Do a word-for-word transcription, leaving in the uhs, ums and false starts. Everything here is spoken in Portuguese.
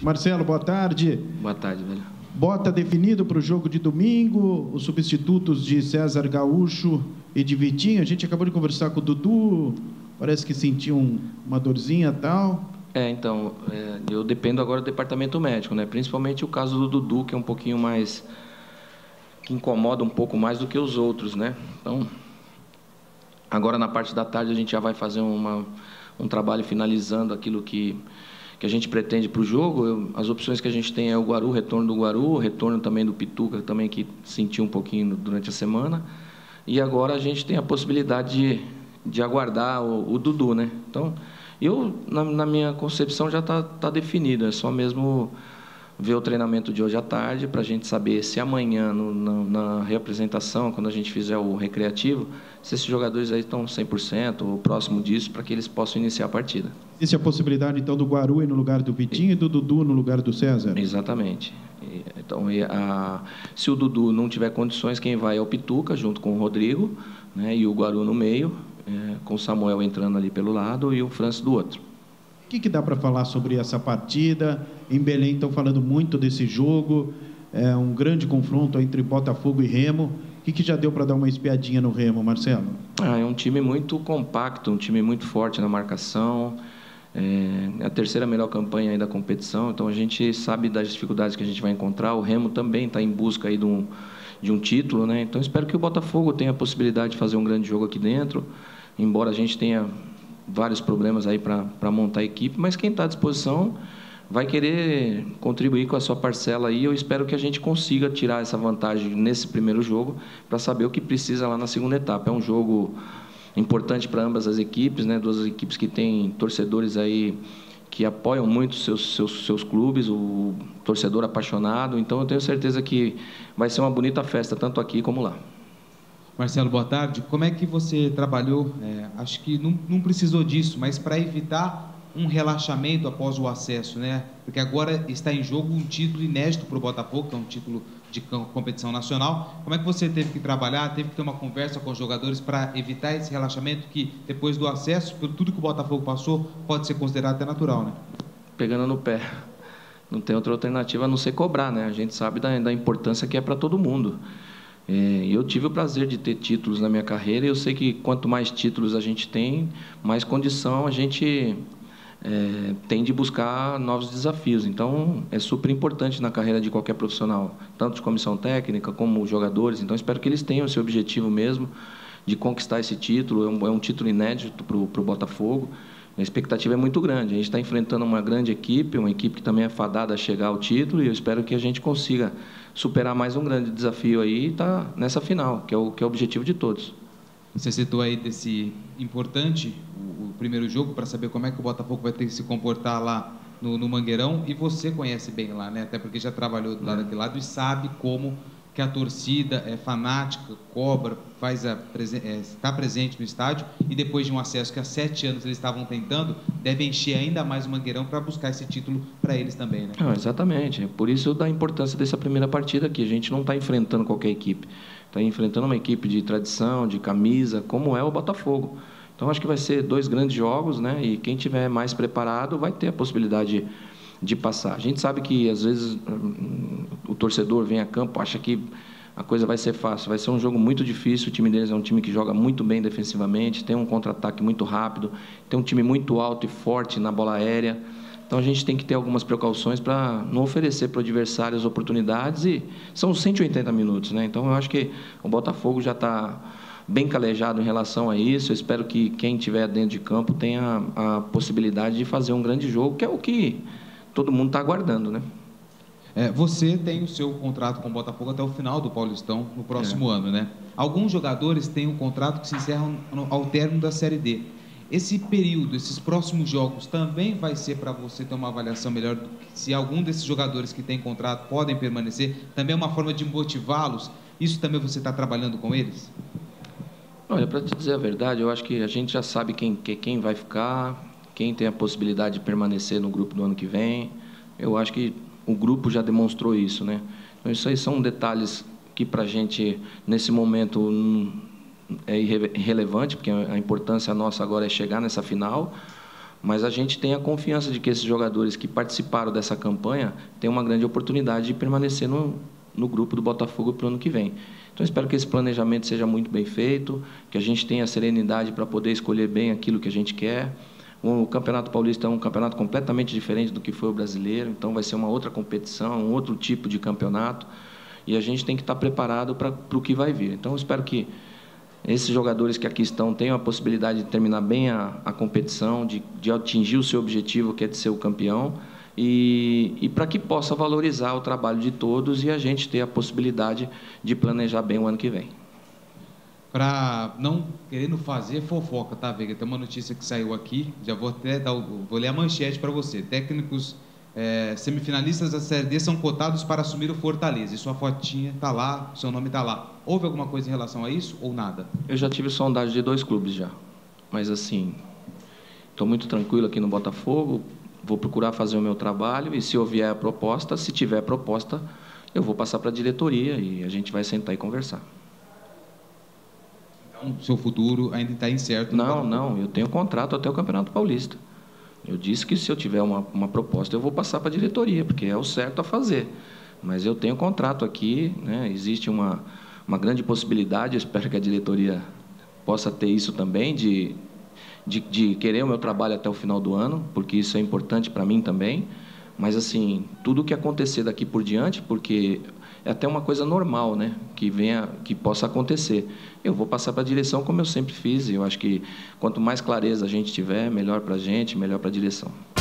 Marcelo, boa tarde. Boa tarde, velho. Bota definido para o jogo de domingo, os substitutos de César Gaúcho e de Vitinho. A gente acabou de conversar com o Dudu, parece que sentiu um, uma dorzinha e tal. É, então, é, eu dependo agora do departamento médico, né? Principalmente o caso do Dudu, que é um pouquinho mais... que incomoda um pouco mais do que os outros, né? Então, agora na parte da tarde a gente já vai fazer uma, um trabalho finalizando aquilo que... que a gente pretende para o jogo. Eu, as opções que a gente tem é o Guaru, retorno do Guaru, retorno também do Pituca, também que sentiu um pouquinho durante a semana. E agora a gente tem a possibilidade de, de aguardar o, o Dudu, né? Então, eu, na, na minha concepção, já está tá definido. É só mesmo ver o treinamento de hoje à tarde para a gente saber se amanhã, no, na, na reapresentação, quando a gente fizer o recreativo, se esses jogadores aí estão cem por cento ou próximo disso, para que eles possam iniciar a partida. Existe a possibilidade, então, do Guaru ir no lugar do Vitinho e, e do Dudu no lugar do César? Exatamente. E, então, e a, se o Dudu não tiver condições, quem vai é o Pituca, junto com o Rodrigo, né, e o Guaru no meio, é, com o Samuel entrando ali pelo lado e o Francis do outro. O que, que dá para falar sobre essa partida? Em Belém estão falando muito desse jogo, é um grande confronto entre Botafogo e Remo. O que, que já deu para dar uma espiadinha no Remo, Marcelo? Ah, é um time muito compacto, um time muito forte na marcação. É a terceira melhor campanha aí da competição, então a gente sabe das dificuldades que a gente vai encontrar. O Remo também está em busca aí de um, de um título, né? Então espero que o Botafogo tenha a possibilidade de fazer um grande jogo aqui dentro, embora a gente tenha vários problemas aí para montar a equipe, mas quem está à disposição vai querer contribuir com a sua parcela aí. Eu espero que a gente consiga tirar essa vantagem nesse primeiro jogo para saber o que precisa lá na segunda etapa. É um jogo importante para ambas as equipes, né? Duas equipes que têm torcedores aí que apoiam muito seus, seus, seus clubes, o torcedor apaixonado. Então, eu tenho certeza que vai ser uma bonita festa, tanto aqui como lá. Marcelo, boa tarde. Como é que você trabalhou? É, acho que não, não precisou disso, mas para evitar um relaxamento após o acesso, né? Porque agora está em jogo um título inédito para o Botafogo, que é um título de competição nacional. Como é que você teve que trabalhar, teve que ter uma conversa com os jogadores para evitar esse relaxamento que, depois do acesso, por tudo que o Botafogo passou, pode ser considerado até natural, né? Pegando no pé. Não tem outra alternativa a não ser cobrar, né? A gente sabe da, da importância que é para todo mundo. É, eu tive o prazer de ter títulos na minha carreira e eu sei que quanto mais títulos a gente tem, mais condição a gente é, tem de buscar novos desafios. Então, é super importante na carreira de qualquer profissional, tanto de comissão técnica como jogadores. Então, espero que eles tenham esse objetivo mesmo de conquistar esse título. É um, é um título inédito para o Botafogo. A expectativa é muito grande. A gente está enfrentando uma grande equipe, uma equipe que também é fadada a chegar ao título, e eu espero que a gente consiga superar mais um grande desafio aí e estar tá nessa final, que é, o, que é o objetivo de todos. Você citou aí desse importante, o, o primeiro jogo, para saber como é que o Botafogo vai ter que se comportar lá no, no Mangueirão, e você conhece bem lá, né? Até porque já trabalhou do lado daquele lado e sabe como que a torcida é fanática, cobra, faz a presen é, está presente no estádio, e depois de um acesso que há sete anos eles estavam tentando, deve encher ainda mais o Mangueirão para buscar esse título para eles também, né? Ah, exatamente. Por isso da importância dessa primeira partida aqui. A gente não está enfrentando qualquer equipe. Está enfrentando uma equipe de tradição, de camisa, como é o Botafogo. Então, acho que vai ser dois grandes jogos, né? E quem tiver mais preparado vai ter a possibilidade de, de passar. A gente sabe que, às vezes, o torcedor vem a campo, acha que a coisa vai ser fácil. Vai ser um jogo muito difícil. O time deles é um time que joga muito bem defensivamente, tem um contra-ataque muito rápido, tem um time muito alto e forte na bola aérea. Então, a gente tem que ter algumas precauções para não oferecer para o adversário as oportunidades, e são cento e oitenta minutos, né? Então, eu acho que o Botafogo já está bem calejado em relação a isso. Eu espero que quem estiver dentro de campo tenha a possibilidade de fazer um grande jogo, que é o que todo mundo está aguardando, né? É, você tem o seu contrato com o Botafogo até o final do Paulistão, no próximo é. ano, né? Alguns jogadores têm um contrato que se encerra ao término da Série D. Esse período, esses próximos jogos, também vai ser para você ter uma avaliação melhor do que se algum desses jogadores que têm contrato podem permanecer? Também é uma forma de motivá-los? Isso também você está trabalhando com eles? Olha, para te dizer a verdade, eu acho que a gente já sabe quem, quem vai ficar, quem tem a possibilidade de permanecer no grupo do ano que vem. Eu acho que o grupo já demonstrou isso, né? Então, isso aí são detalhes que para a gente, nesse momento, é irrelevante, porque a importância nossa agora é chegar nessa final, Mas a gente tem a confiança de que esses jogadores que participaram dessa campanha têm uma grande oportunidade de permanecer no, no grupo do Botafogo para o ano que vem. Então, espero que esse planejamento seja muito bem feito, que a gente tenha serenidade para poder escolher bem aquilo que a gente quer. O Campeonato Paulista é um campeonato completamente diferente do que foi o brasileiro, então vai ser uma outra competição, um outro tipo de campeonato, e a gente tem que estar preparado para o que vai vir. Então, espero que esses jogadores que aqui estão tenham a possibilidade de terminar bem a, a competição, de, de atingir o seu objetivo, que é de ser o campeão, e, e para que possa valorizar o trabalho de todos e a gente ter a possibilidade de planejar bem o ano que vem. Para não querendo fazer fofoca, tá, Veiga? Tem uma notícia que saiu aqui, já vou até dar o, vou ler a manchete para você. Técnicos é, semifinalistas da Série D são cotados para assumir o Fortaleza. E sua fotinha tá lá, seu nome tá lá. Houve alguma coisa em relação a isso ou nada? Eu já tive sondagem de dois clubes já, mas assim, estou muito tranquilo aqui no Botafogo, vou procurar fazer o meu trabalho e se houver a proposta, se tiver proposta, eu vou passar para a diretoria e a gente vai sentar e conversar. Então, seu futuro ainda está incerto? Não, não, eu tenho contrato até o Campeonato Paulista. Eu disse que se eu tiver uma, uma proposta, eu vou passar para a diretoria, porque é o certo a fazer. Mas eu tenho contrato aqui, né? Existe uma, uma grande possibilidade, eu espero que a diretoria possa ter isso também, de, de, de querer o meu trabalho até o final do ano, porque isso é importante para mim também. Mas, assim, tudo o que acontecer daqui por diante, porque é até uma coisa normal, né? Que venha, que possa acontecer. Eu vou passar para a direção como eu sempre fiz, e eu acho que quanto mais clareza a gente tiver, melhor para a gente, melhor para a direção.